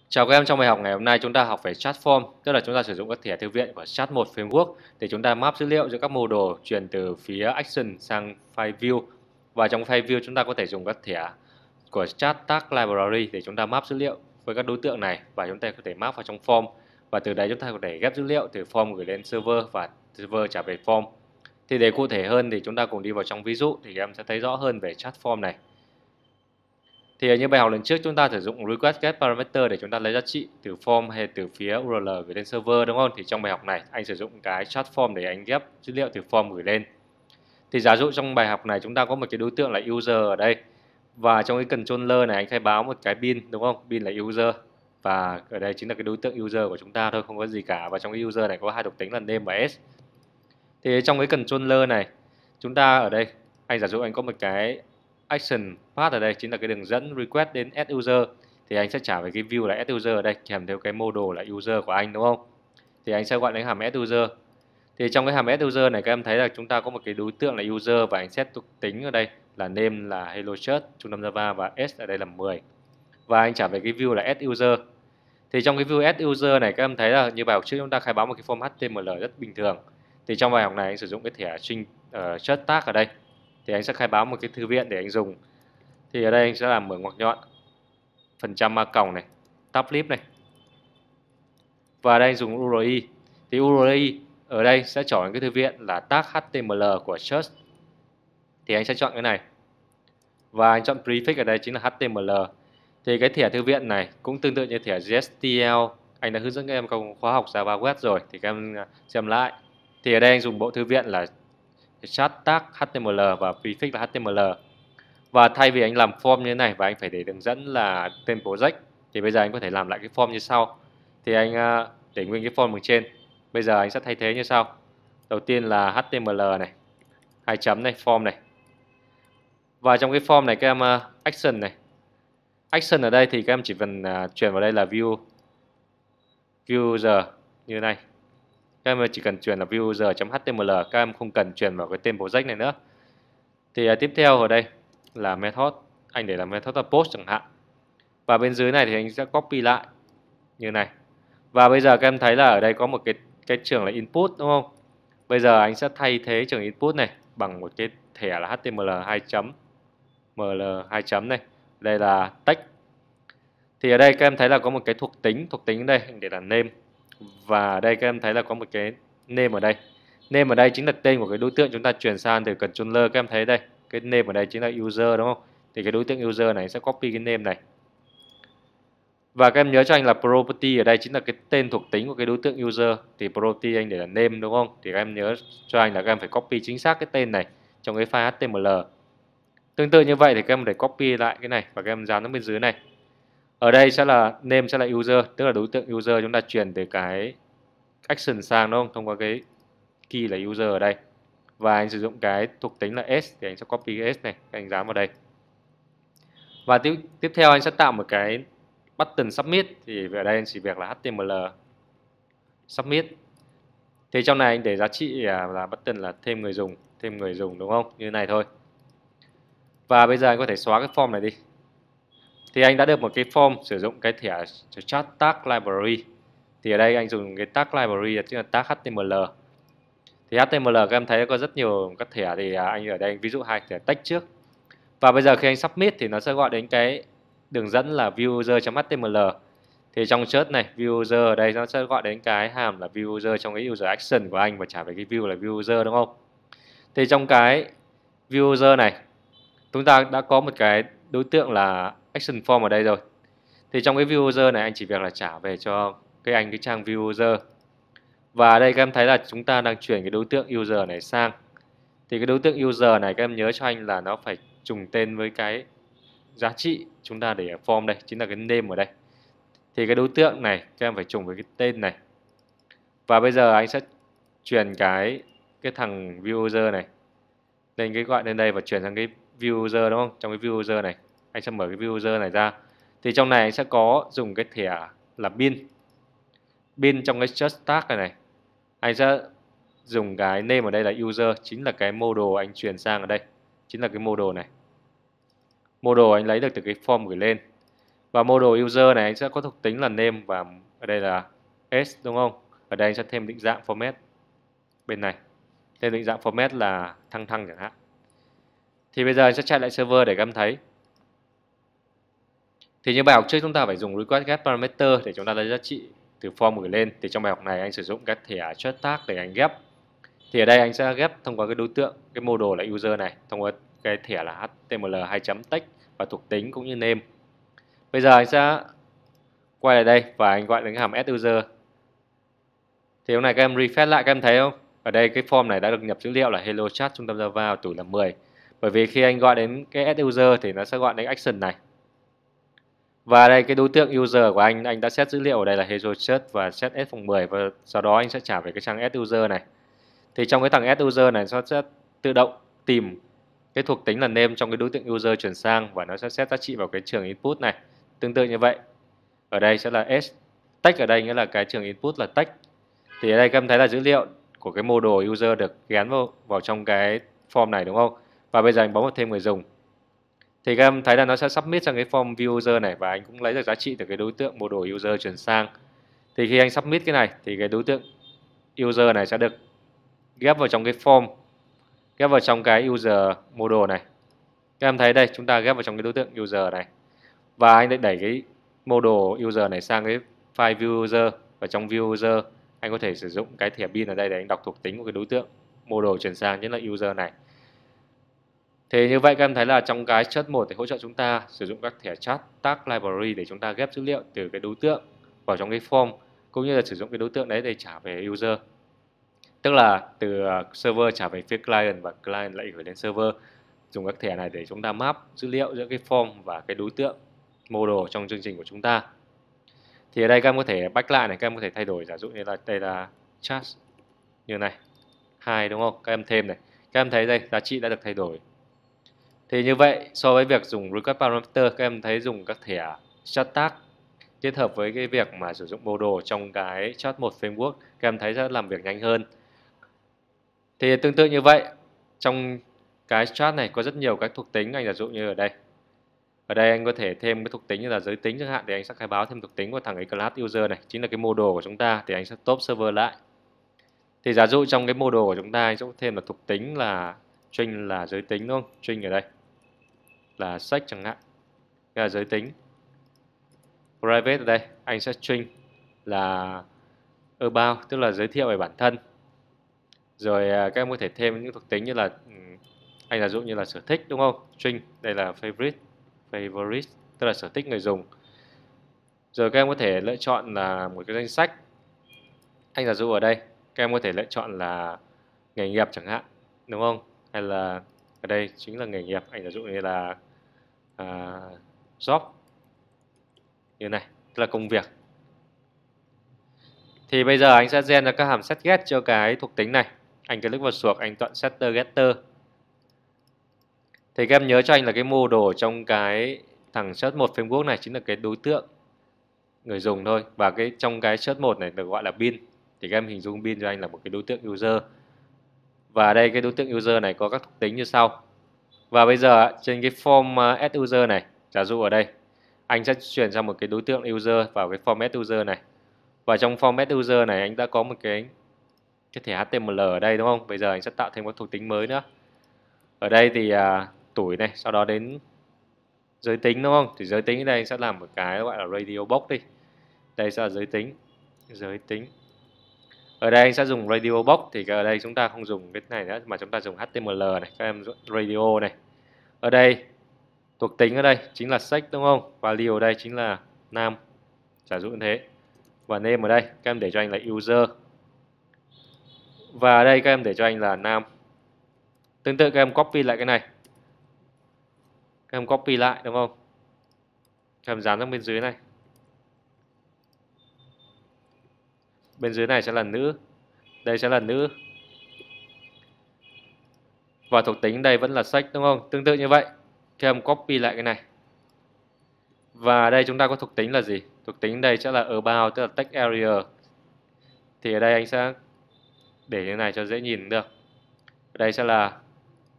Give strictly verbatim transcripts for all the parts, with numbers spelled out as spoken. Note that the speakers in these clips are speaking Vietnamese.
Chào các em, trong bài học ngày hôm nay chúng ta học về chat form, tức là chúng ta sử dụng các thẻ thư viện của chat một framework để chúng ta map dữ liệu giữa các module truyền từ phía action sang file view. Và trong file view chúng ta có thể dùng các thẻ của chat tag library để chúng ta map dữ liệu với các đối tượng này và chúng ta có thể map vào trong form, và từ đấy chúng ta có thể ghép dữ liệu từ form gửi lên server và server trả về form. Thì để cụ thể hơn thì chúng ta cùng đi vào trong ví dụ thì các em sẽ thấy rõ hơn về chat form này. Thì như bài học lần trước chúng ta sử dụng request get parameter để chúng ta lấy giá trị từ form hay từ phía u rờ lờ gửi lên server, đúng không? Thì trong bài học này anh sử dụng cái chat form để anh ghép dữ liệu từ form gửi lên. Thì giả dụ trong bài học này chúng ta có một cái đối tượng là user ở đây, và trong cái controller này anh khai báo một cái bin, đúng không? Bin là user, và ở đây chính là cái đối tượng user của chúng ta thôi, không có gì cả. Và trong cái user này có hai thuộc tính là name và s. Thì trong cái controller này chúng ta ở đây anh giả dụ anh có một cái action path ở đây, chính là cái đường dẫn request đến add user, thì anh sẽ trả về cái view là add user ở đây kèm theo cái module là user của anh, đúng không? Thì anh sẽ gọi đến hàm add user. Thì trong cái hàm add user này các em thấy là chúng ta có một cái đối tượng là user, và anh set thuộc tính ở đây là name là hello church trung tâm Java và s ở đây là mười, và anh trả về cái view là add user. Thì trong cái view add user này các em thấy là như bài học trước chúng ta khai báo một cái form hát tê em lờ rất bình thường. Thì trong bài học này anh sử dụng cái thẻ string uh, church tag ở đây, thì anh sẽ khai báo một cái thư viện để anh dùng. Thì ở đây anh sẽ làm mở ngoặc nhọn phần trăm a còng này, tab lib này, và đây anh dùng u rờ i. Thì u rờ i ở đây sẽ chọn cái thư viện là tag hát tê em lờ của church, thì anh sẽ chọn cái này, và anh chọn prefix ở đây chính là hát tê em lờ. Thì cái thẻ thư viện này cũng tương tự như thẻ giê ét tê lờ, anh đã hướng dẫn các em trong khóa học Java Web rồi, thì các em xem lại. Thì ở đây anh dùng bộ thư viện là chat tag hát tê em lờ và prefix là hát tê em lờ. Và thay vì anh làm form như thế này và anh phải để đường dẫn là tên project, thì bây giờ anh có thể làm lại cái form như sau. Thì anh để nguyên cái form ở trên. Bây giờ anh sẽ thay thế như sau. Đầu tiên là hát tê em lờ này, hai chấm này, form này. Và trong cái form này các em action này. Action ở đây thì các em chỉ cần uh, chuyển vào đây là view view user như thế này. Các em chỉ cần chuyển là view user.html, các em không cần chuyển vào cái tên project này nữa. Thì uh, tiếp theo ở đây là method, anh để là method là post chẳng hạn. Và bên dưới này thì anh sẽ copy lại như này. Và bây giờ các em thấy là ở đây có một cái cái trường là input, đúng không? Bây giờ anh sẽ thay thế trường input này bằng một cái thẻ là hát tê em lờ hai chấm ml hai chấm này. Đây là text. Thì ở đây các em thấy là có một cái thuộc tính, thuộc tính ở đây để là name. Và ở đây các em thấy là có một cái name ở đây. Name ở đây chính là tên của cái đối tượng chúng ta chuyển sang từ controller. Các em thấy đây, cái name ở đây chính là user, đúng không? Thì cái đối tượng user này sẽ copy cái name này. Và các em nhớ cho anh là property ở đây chính là cái tên thuộc tính của cái đối tượng user. Thì property anh để là name, đúng không? Thì các em nhớ cho anh là các em phải copy chính xác cái tên này trong cái file hát tê em lờ. Tương tự như vậy thì các em để copy lại cái này và các em dán nó bên dưới này. Ở đây sẽ là name sẽ là user, tức là đối tượng user chúng ta truyền từ cái action sang, đúng không? Thông qua cái key là user ở đây. Và anh sử dụng cái thuộc tính là s thì anh sẽ copy cái s này, anh dán vào đây. Và tiếp tiếp theo anh sẽ tạo một cái button submit, thì ở đây anh chỉ việc là hát tê em lờ submit. Thì trong này anh để giá trị là button là thêm người dùng, thêm người dùng, đúng không? Như thế này thôi. Và bây giờ anh có thể xóa cái form này đi. Thì anh đã được một cái form sử dụng cái thẻ chat tag library. Thì ở đây anh dùng cái tag library chính là tag hát tê em lờ. Thì hát tê em lờ các em thấy có rất nhiều các thẻ, thì anh ở đây ví dụ hai thẻ text trước. Và bây giờ khi anh submit thì nó sẽ gọi đến cái đường dẫn là view user.html. Thì trong chart này view user ở đây nó sẽ gọi đến cái hàm là view user trong cái user action của anh và trả về cái view là view user, đúng không? Thì trong cái view user này chúng ta đã có một cái đối tượng là action form ở đây rồi. Thì trong cái view user này anh chỉ việc là trả về cho cái anh cái trang view user. Và ở đây các em thấy là chúng ta đang chuyển cái đối tượng user này sang. Thì cái đối tượng user này các em nhớ cho anh là nó phải trùng tên với cái giá trị chúng ta để ở form đây, chính là cái name ở đây. Thì cái đối tượng này các em phải trùng với cái tên này. Và bây giờ anh sẽ truyền cái cái thằng view user này lên cái gọi lên đây và chuyển sang cái view user, đúng không? Trong cái view user này anh sẽ mở cái view user này ra. Thì trong này anh sẽ có dùng cái thẻ là bin. Bin trong cái just tag này này. Anh sẽ dùng cái name ở đây là user, chính là cái module anh truyền sang ở đây. Chính là cái module này. Module anh lấy được từ cái form gửi lên. Và model user này anh sẽ có thuộc tính là name và ở đây là s đúng không? Ở đây anh sẽ thêm định dạng format bên này. Thêm định dạng format là thăng thăng chẳng hạn. Thì bây giờ anh sẽ chạy lại server để các em thấy. Thì như bài học trước chúng ta phải dùng request get parameter để chúng ta lấy giá trị từ form gửi lên. Thì trong bài học này anh sử dụng các thẻ chart tag để anh ghép. Thì ở đây anh sẽ ghép thông qua cái đối tượng, cái model là user này, thông qua cái thẻ là html hai chấm text và thuộc tính cũng như name. Bây giờ anh sẽ quay lại đây và anh gọi đến cái hàm add user. Thì lúc này các em refresh lại, các em thấy không? Ở đây cái form này đã được nhập dữ liệu là hello chat trung tâm Java tuổi là mười. Bởi vì khi anh gọi đến cái add user thì nó sẽ gọi đến action này. Và đây cái đối tượng user của anh, anh đã set dữ liệu ở đây là hello chat và set s phòng mười, và sau đó anh sẽ trả về cái trang add user này. Thì trong cái thằng add user này nó sẽ tự động tìm cái thuộc tính là name trong cái đối tượng user chuyển sang và nó sẽ set giá trị vào cái trường input này. Tương tự như vậy. Ở đây sẽ là s text, ở đây nghĩa là cái trường input là text. Thì ở đây các em thấy là dữ liệu của cái model user được gắn vào, vào trong cái form này đúng không? Và bây giờ anh bấm vào thêm người dùng. Thì các em thấy là nó sẽ submit sang cái form view user này và anh cũng lấy được giá trị từ cái đối tượng model user chuyển sang. Thì khi anh submit cái này thì cái đối tượng user này sẽ được ghép vào trong cái form, ghép vào trong cái user model này. Các em thấy đây, chúng ta ghép vào trong cái đối tượng user này. Và anh lại đẩy cái model user này sang cái file view user, và trong view user anh có thể sử dụng cái thẻ bin ở đây để anh đọc thuộc tính của cái đối tượng model chuyển sang, nhất là user này. Thì như vậy các em thấy là trong cái chat một để hỗ trợ chúng ta sử dụng các thẻ chat tag library để chúng ta ghép dữ liệu từ cái đối tượng vào trong cái form, cũng như là sử dụng cái đối tượng đấy để trả về user. Tức là từ server trả về phía client và client lại gửi đến server. Dùng các thẻ này để chúng ta map dữ liệu giữa cái form và cái đối tượng model trong chương trình của chúng ta. Thì ở đây các em có thể back lại này, các em có thể thay đổi, giả dụ như là đây là chat như này hai đúng không? Các em thêm này, các em thấy đây giá trị đã được thay đổi. Thì như vậy so với việc dùng request parameter, các em thấy dùng các thẻ chat tag kết hợp với cái việc mà sử dụng model trong cái chat một framework, các em thấy sẽ làm việc nhanh hơn. Thì tương tự như vậy, trong cái chat này có rất nhiều các thuộc tính, anh giả dụ như ở đây. Ở đây anh có thể thêm cái thuộc tính như là giới tính chẳng hạn, thì anh sẽ khai báo thêm thuộc tính của thằng cái class user này, chính là cái model của chúng ta, thì anh sẽ top server lại. Thì giả dụ trong cái model của chúng ta anh sẽ thêm là thuộc tính là string là giới tính đúng không? String ở đây là sex chẳng hạn, là giới tính. Private ở đây anh sẽ string là about, tức là giới thiệu về bản thân. Rồi các em có thể thêm những thuộc tính như là anh giả dụ như là sở thích đúng không? String đây là favorite, favorite tức là sở thích người dùng. Rồi các em có thể lựa chọn là một cái danh sách. Anh giả dụ ở đây các em có thể lựa chọn là nghề nghiệp chẳng hạn, đúng không? Hay là ở đây chính là nghề nghiệp, anh giả dụ như là uh, job như này, tức là công việc. Thì bây giờ anh sẽ gen ra các hàm set get cho cái thuộc tính này. Anh click vào chuột, anh chọn setter getter. Thì các em nhớ cho anh là cái model trong cái thằng chat một framework này chính là cái đối tượng người dùng thôi, và cái trong cái chat một này được gọi là bin. Thì các em hình dung bin cho anh là một cái đối tượng user. Và đây cái đối tượng user này có các thuộc tính như sau. Và bây giờ trên cái form add user này, giả dụ ở đây anh sẽ chuyển sang một cái đối tượng user vào cái form add user này. Và trong form add user này anh đã có một cái cái thẻ html ở đây đúng không? Bây giờ anh sẽ tạo thêm một thuộc tính mới nữa. Ở đây thì à, tuổi này, sau đó đến giới tính đúng không? Thì giới tính ở đây anh sẽ làm một cái gọi là radio box đi. Đây sẽ là giới tính, giới tính. Ở đây anh sẽ dùng radio box, thì ở đây chúng ta không dùng cái này nữa mà chúng ta dùng html này, các em radio này. Ở đây thuộc tính ở đây chính là sex đúng không? Value ở đây chính là nam, giả dụ như thế. Và name ở đây các em để cho anh là user. Và ở đây các em để cho anh là nam. Tương tự các em copy lại cái này. Các em copy lại đúng không? Các em dán sang bên dưới này. Bên dưới này sẽ là nữ. Đây sẽ là nữ. Và thuộc tính đây vẫn là sex đúng không? Tương tự như vậy, các em copy lại cái này. Và đây chúng ta có thuộc tính là gì? Thuộc tính đây sẽ là about, tức là text area. Thì ở đây anh sẽ để như này cho dễ nhìn được. Ở đây sẽ là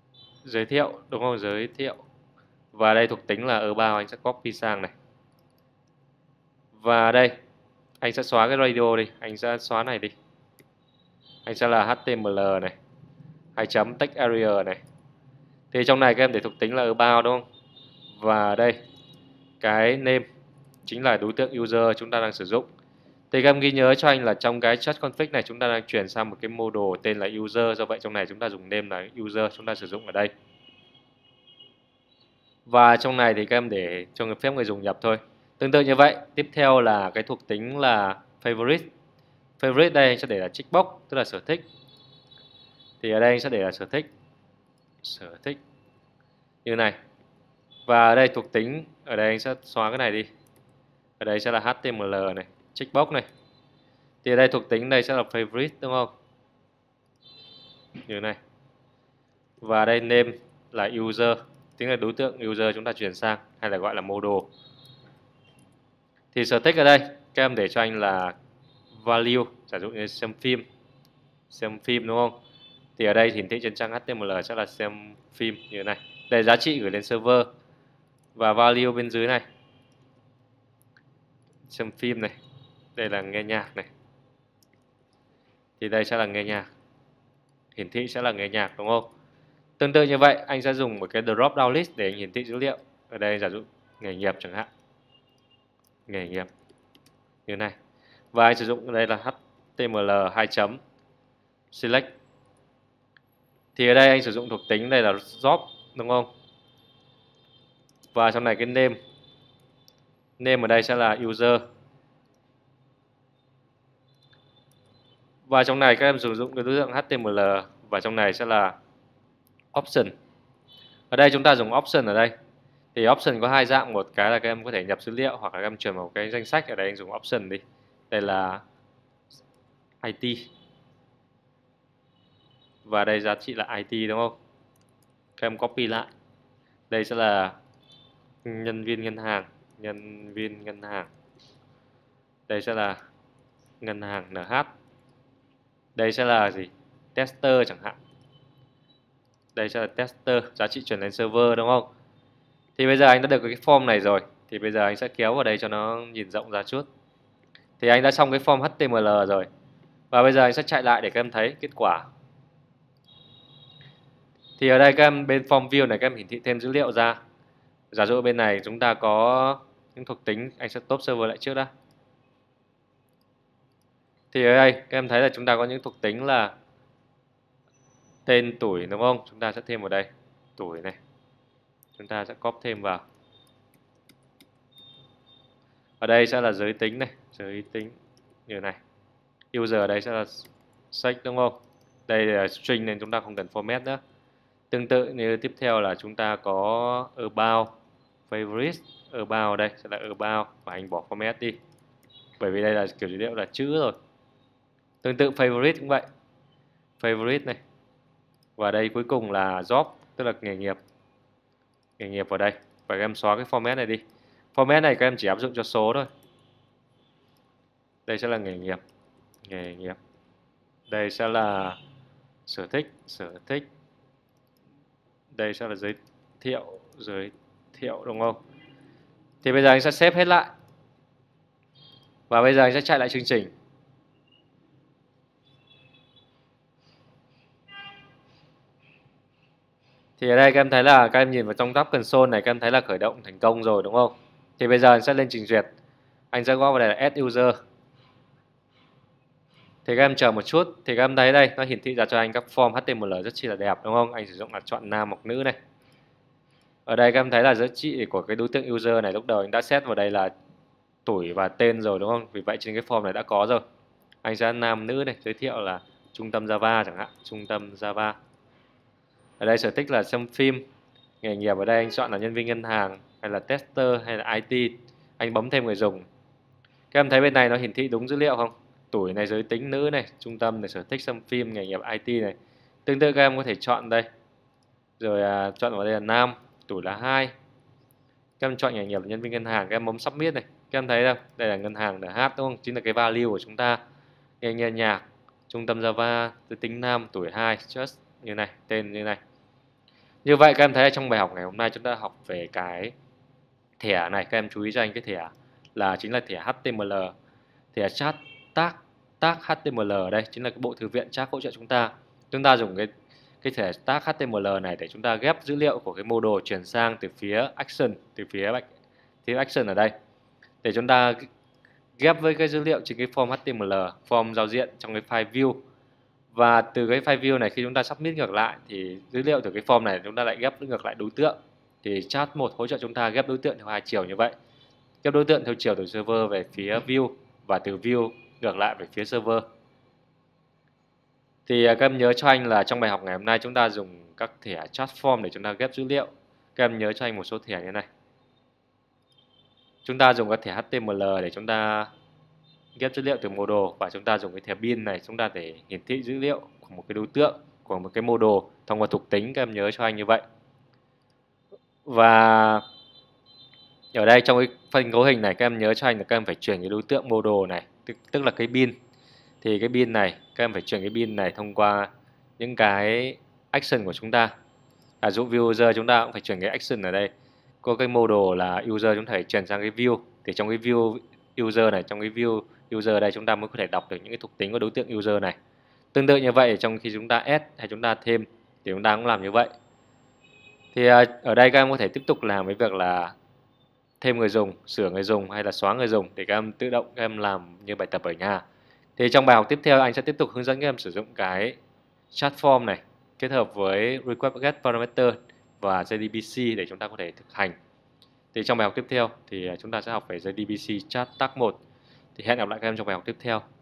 giới thiệu đúng không? Giới thiệu. Và đây thuộc tính là about, anh sẽ copy sang này. Và đây anh sẽ xóa cái radio đi, anh sẽ xóa này đi. Anh sẽ là hát tê em lờ này, hai chấm text area này. Thì trong này các em để thuộc tính là about đúng không? Và đây cái name chính là đối tượng user chúng ta đang sử dụng. Thì các em ghi nhớ cho anh là trong cái chat config này chúng ta đang chuyển sang một cái module tên là user, do vậy trong này chúng ta dùng name là user chúng ta sử dụng ở đây. Và trong này thì các em để cho người phép người dùng nhập thôi. Tương tự như vậy, tiếp theo là cái thuộc tính là favorite. Favorite đây anh sẽ để là checkbox, tức là sở thích. Thì ở đây anh sẽ để là sở thích. Sở thích như này. Và ở đây thuộc tính, ở đây anh sẽ xóa cái này đi. Ở đây sẽ là hát tê em lờ này, checkbox này. Thì ở đây thuộc tính đây sẽ là favorite đúng không? Như này. Và đây name là user, tính là đối tượng user chúng ta chuyển sang, hay là gọi là module. Thì sở thích ở đây các em để cho anh là value, giả dụ như xem phim, xem phim đúng không? Thì ở đây hiển thị trên trang hát tê em lờ sẽ là xem phim như thế này. Đây giá trị gửi lên server. Và value bên dưới này, xem phim này, đây là nghe nhạc này. Thì đây sẽ là nghe nhạc, hiển thị sẽ là nghe nhạc đúng không? Tương tự như vậy anh sẽ dùng một cái drop down list để anh hiển thị dữ liệu. Ở đây giả dụ nghề nghiệp chẳng hạn, nghề nghiệp như này. Và anh sử dụng đây là hát tê em lờ hai chấm select. Thì ở đây anh sử dụng thuộc tính đây là job đúng không? Và trong này cái name, name ở đây sẽ là user. Và trong này các em sử dụng cái đối tượng hát tê em lờ, và trong này sẽ là option. Ở đây chúng ta dùng option ở đây. Thì option có hai dạng, một cái là các em có thể nhập dữ liệu, hoặc là các em chuyển vào cái danh sách. Ở đây anh dùng option đi. Đây là i tê. Và đây giá trị là i tê đúng không? Các em copy lại. Đây sẽ là nhân viên ngân hàng, nhân viên ngân hàng. Đây sẽ là ngân hàng en hát. Đây sẽ là gì? Tester chẳng hạn. Đây sẽ là tester, giá trị chuyển lên server đúng không? Thì bây giờ anh đã được cái form này rồi. Thì bây giờ anh sẽ kéo vào đây cho nó nhìn rộng ra chút. Thì anh đã xong cái form hát tê em lờ rồi. Và bây giờ anh sẽ chạy lại để các em thấy kết quả. Thì ở đây các em bên form view này các em hiển thị thêm dữ liệu ra. Giả dụ bên này chúng ta có những thuộc tính, anh sẽ top server lại trước đã. Thì ở đây các em thấy là chúng ta có những thuộc tính là tên, tuổi đúng không? Chúng ta sẽ thêm vào đây tuổi này. Chúng ta sẽ copy thêm vào. Ở đây sẽ là giới tính này, giới tính như này. User ở đây sẽ là sex đúng không? Đây là string nên chúng ta không cần format nữa. Tương tự như tiếp theo là chúng ta có about, favorite, about đây sẽ là about, và anh bỏ format đi. Bởi vì đây là kiểu dữ liệu là chữ rồi. Tương tự favorite cũng vậy. Favorite này. Và đây cuối cùng là job, tức là nghề nghiệp. Nghề nghiệp vào đây. Và các em xóa cái format này đi. Format này các em chỉ áp dụng cho số thôi. Đây sẽ là nghề nghiệp. Nghề nghiệp. Đây sẽ là sở thích, sở thích. Đây sẽ là giới thiệu, giới thiệu đúng không? Thì bây giờ anh sẽ xếp hết lại. Và bây giờ anh sẽ chạy lại chương trình. Thì ở đây các em thấy là các em nhìn vào trong tab console này, các em thấy là khởi động thành công rồi đúng không? Thì bây giờ anh sẽ lên trình duyệt. Anh sẽ gõ vào đây là add user. Thì các em chờ một chút. Thì các em thấy đây, nó hiển thị ra cho anh các form hát tê em lờ rất chi là đẹp đúng không? Anh sử dụng là chọn nam hoặc nữ này. Ở đây các em thấy là giá trị của cái đối tượng user này lúc đầu anh đã set vào đây là tuổi và tên rồi đúng không? Vì vậy trên cái form này đã có rồi. Anh sẽ nam nữ này, giới thiệu là trung tâm Java chẳng hạn, trung tâm Java. Ở đây sở thích là xem phim. Nghề nghiệp ở đây anh chọn là nhân viên ngân hàng, hay là tester, hay là i tê. Anh bấm thêm người dùng. Các em thấy bên này nó hiển thị đúng dữ liệu không? Tuổi này, giới tính nữ này, trung tâm này, sở thích xem phim, nghề nghiệp i tê này. Tương tự các em có thể chọn đây. Rồi à, chọn vào đây là nam, tuổi là hai. Các em chọn nghề nghiệp nhân viên ngân hàng, các em bấm submit này. Các em thấy không? Đây là ngân hàng en hát đúng không? Chính là cái value của chúng ta. Nghe nghe nhạc, trung tâm Java, giới tính nam, tuổi hai, just như này, tên như này. Như vậy các em thấy trong bài học ngày hôm nay chúng ta học về cái thẻ này. Các em chú ý cho anh cái thẻ là chính là thẻ hát tê em lờ, thẻ chat tag tag hát tê em lờ ở đây chính là cái bộ thư viện chat hỗ trợ chúng ta. Chúng ta dùng cái cái thẻ tag hát tê em lờ này để chúng ta ghép dữ liệu của cái model chuyển sang từ phía action, từ phía phía action ở đây, để chúng ta ghép với cái dữ liệu trên cái form hát tê em lờ, form giao diện trong cái file view. Và từ cái file view này khi chúng ta submit ngược lại thì dữ liệu từ cái form này chúng ta lại ghép ngược lại đối tượng. Thì chat một hỗ trợ chúng ta ghép đối tượng theo hai chiều như vậy. Ghép đối tượng theo chiều từ server về phía view và từ view ngược lại về phía server. Thì các em nhớ cho anh là trong bài học ngày hôm nay chúng ta dùng các thẻ chat form để chúng ta ghép dữ liệu. Các em nhớ cho anh một số thẻ như này. Chúng ta dùng các thẻ hát tê em lờ để chúng ta ghép dữ liệu từ model, và chúng ta dùng cái thẻ bin này chúng ta để hiển thị dữ liệu của một cái đối tượng, của một cái model thông qua thuộc tính. Các em nhớ cho anh như vậy. Và ở đây trong cái phần cấu hình này các em nhớ cho anh là các em phải chuyển cái đối tượng model này, tức, tức là cái bin. Thì cái bin này các em phải chuyển cái bin này thông qua những cái action của chúng ta. À, dụ view user chúng ta cũng phải chuyển cái action ở đây. Có cái model là user chúng ta phải chuyển sang cái view. Thì trong cái view user này, trong cái view user đây chúng ta mới có thể đọc được những cái thuộc tính của đối tượng user này. Tương tự như vậy trong khi chúng ta add hay chúng ta thêm thì chúng ta cũng làm như vậy. Thì ở đây các em có thể tiếp tục làm với việc là thêm người dùng, sửa người dùng hay là xóa người dùng để các em tự động các em làm như bài tập ở nhà. Thì trong bài học tiếp theo anh sẽ tiếp tục hướng dẫn các em sử dụng cái chat form này kết hợp với request get parameter và gi đê bê xê để chúng ta có thể thực hành. Thì trong bài học tiếp theo thì chúng ta sẽ học về gi đê bê xê chat tag một. Thì hẹn gặp lại các em trong bài học tiếp theo.